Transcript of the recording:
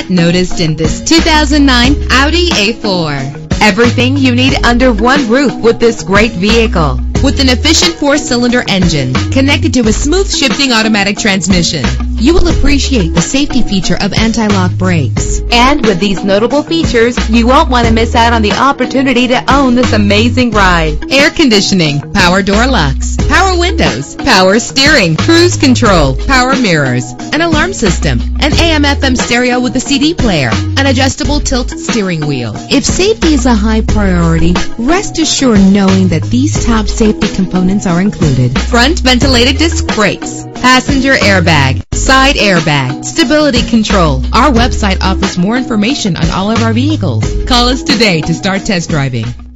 not noticed in this 2009 Audi A4. Everything you need under one roof with this great vehicle. With an efficient 4-cylinder engine connected to a smooth shifting automatic transmission, you will appreciate the safety feature of anti-lock brakes. And with these notable features, you won't want to miss out on the opportunity to own this amazing ride. Air conditioning, power door locks, power windows, power steering, cruise control, power mirrors, an alarm system, an AM/FM stereo with a CD player, an adjustable tilt steering wheel. If safety is a high priority, rest assured knowing that these top safety components are included. Front ventilated disc brakes, passenger airbag, side airbag, stability control. Our website offers more information on all of our vehicles. Call us today to start test driving.